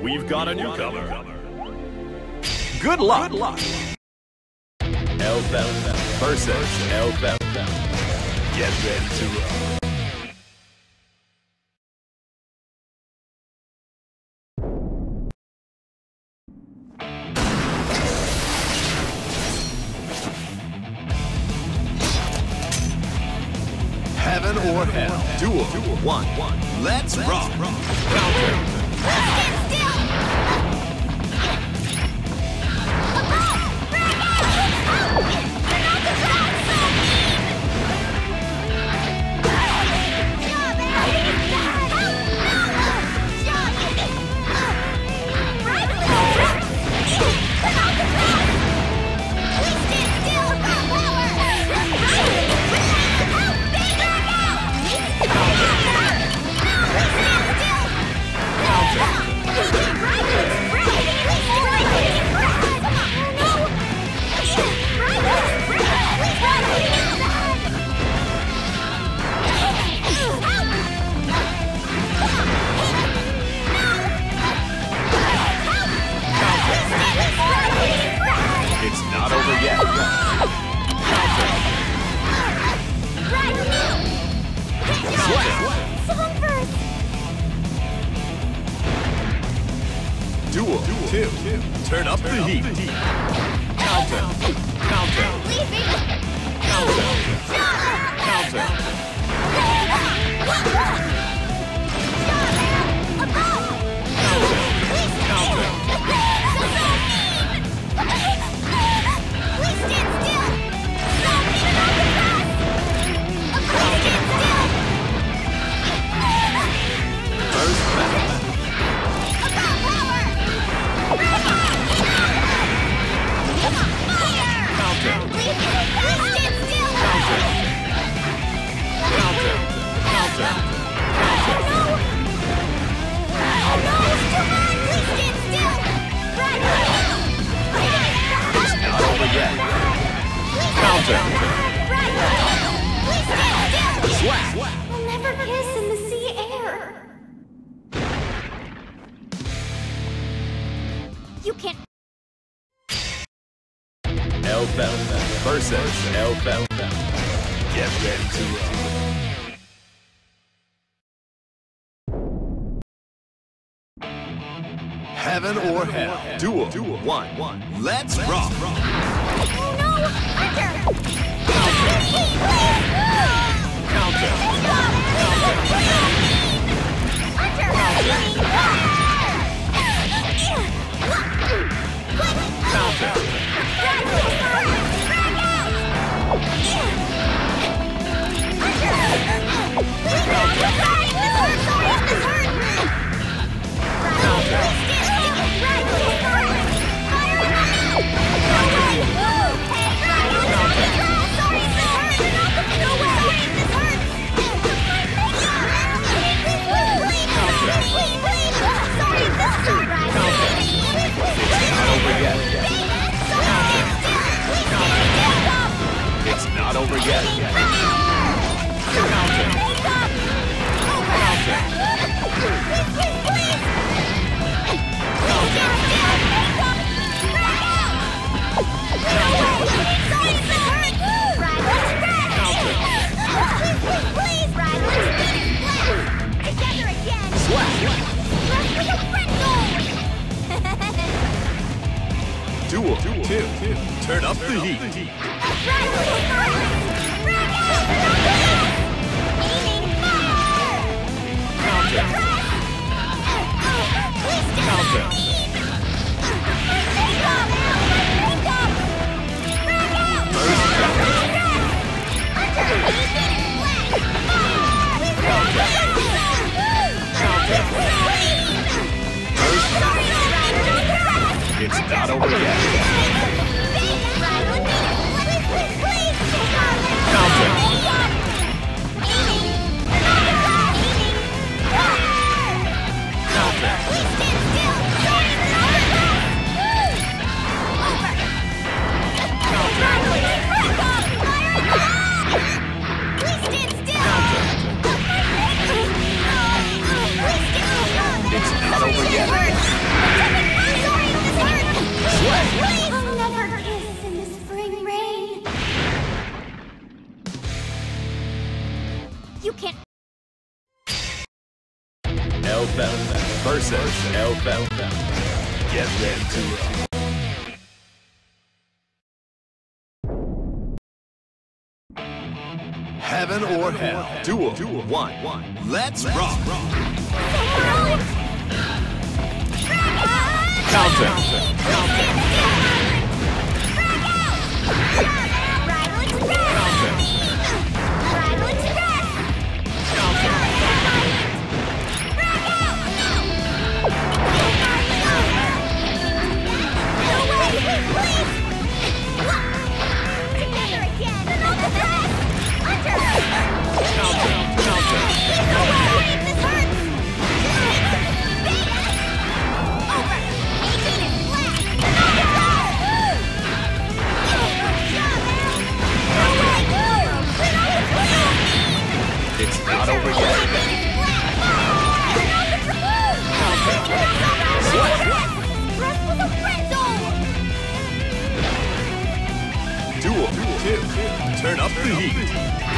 We've got a newcomer. Good luck. L-Bell versus L-Bell. Get ready to roll. Heaven or Hell. Duel 1. Let's rock. Counter. It's not over yet. Counter. Someone first. Duel 2. Turn up the heat. Counter. Counter. Counter. Counter. We'll never kiss in the sea air. You can't. L-Bell versus L-Bell. Get ready to roll. Heaven or Hell. Duel 1. Let's rock. Oh no! Hunter! It's not over yet. Duel 2. Turn up the heat. It's not over yet. It's not over yet. L-Bell versus L-Bell. Get ready to rock. Heaven or Hell. Duel 1. Let's rock. Countdown. It's not over yet. Duel 2. Turn up the heat.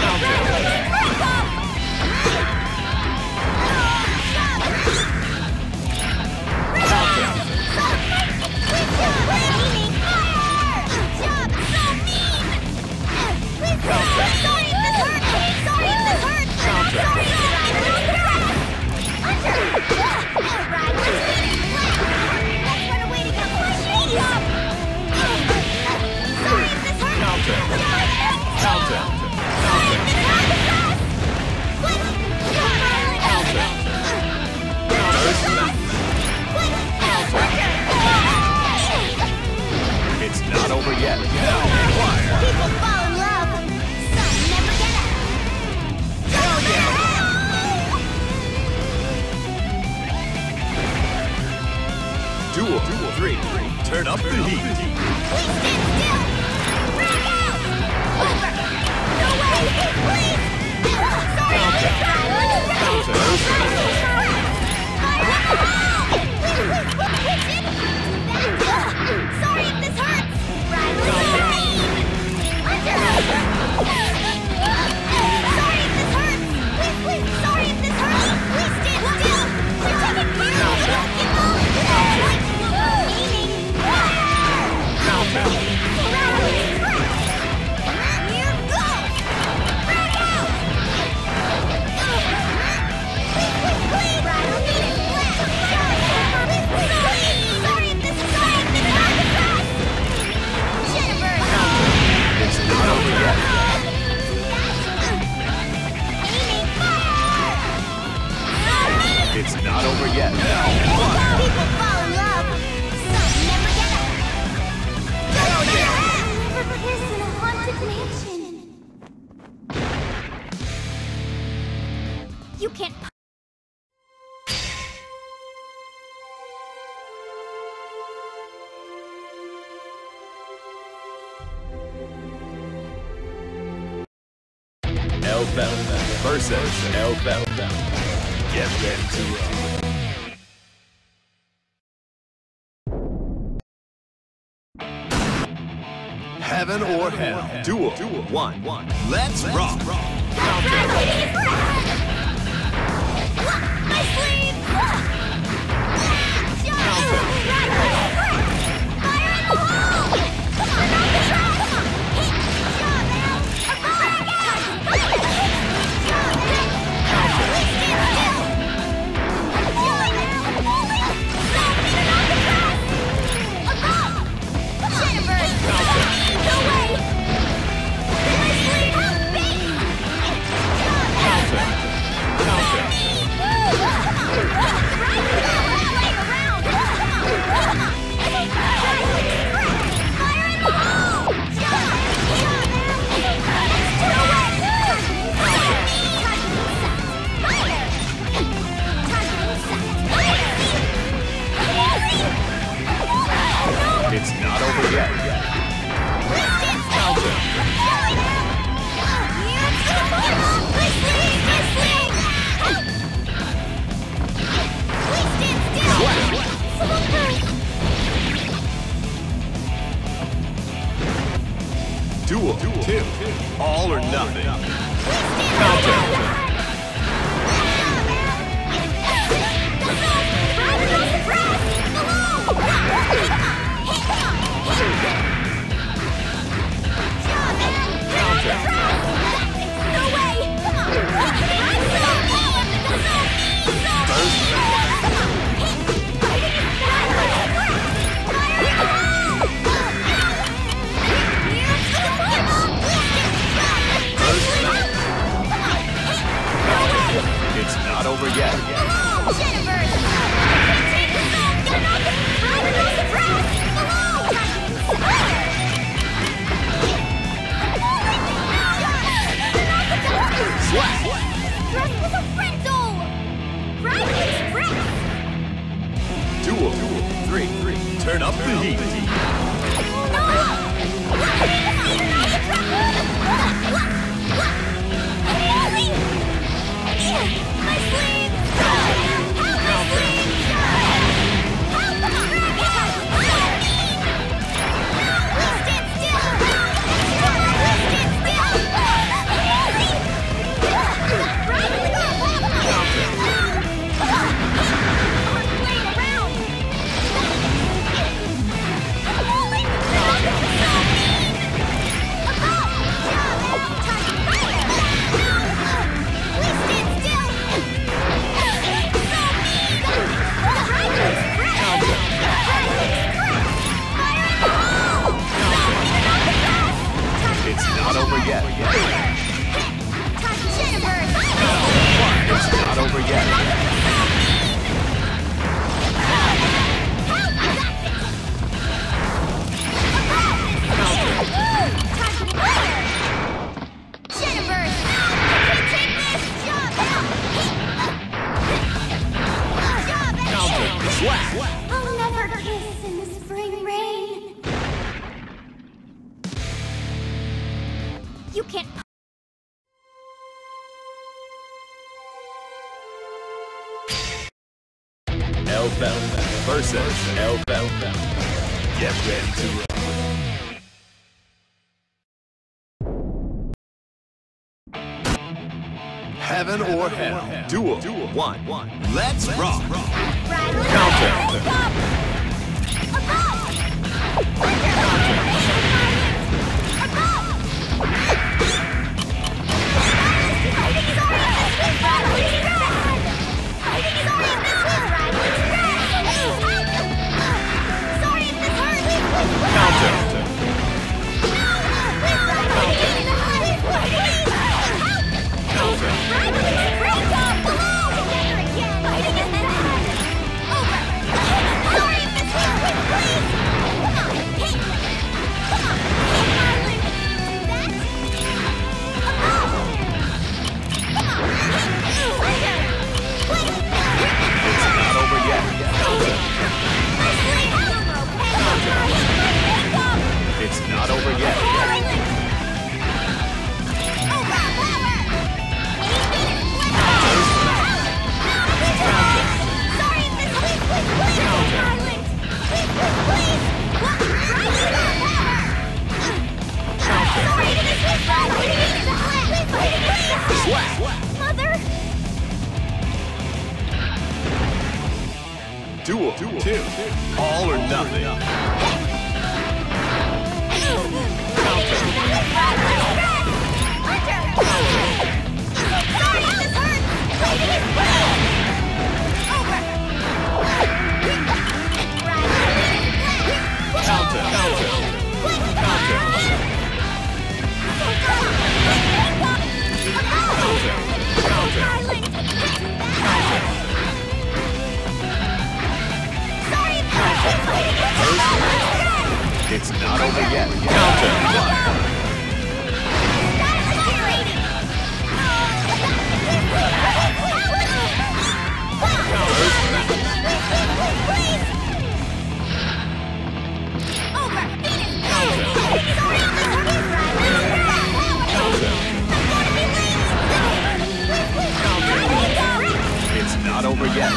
It's not over yet. Hellfire. People fall in love. Some never get out. Hell yeah. Duel 3. Turn up the heat. Please stand still. Break out. Over. No way. Please. Sorry. Sorry if this hurts. Sorry if this hurts. Please stand still. We're taking care of you. Don't give up. Here goes. Break out. Please. Sorry if this hurts. Jennifer. It's not over yet. It's not over yet. Hellfire. People fall in love. Some never get out. Hell yeah! Never kiss in a haunted mansion. You can't. L-Bell versus L-Bell. Get ready to rock. Heaven or Hell. Duel 1. Let's rock. My sleeve! Fire in the hole! Come on, knock the shot! Come on! Hit! Shot now! A fire! Shot now! Please stand still! Shot now! Stop me to knock the shot! A ball! Jennifer! No way! My sleeve! Help me! Shot now! over yet. Below! Jennifer! Take this off! Get an option! Suppress! Below! Slap! Dress with a rental! Private Express! Duel 3. Turn up the heat. It's not over yet. It's not over yet. I'll never kiss in the spring rain. You can't. Elfel versus Elfel. Get ready to rock. Heaven or hell. Duel 1. Let's rock. It's not over yet. Mother! Duel 2. All or nothing. It's not over yet. It's not over yet.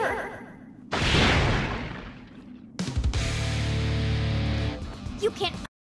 You can't.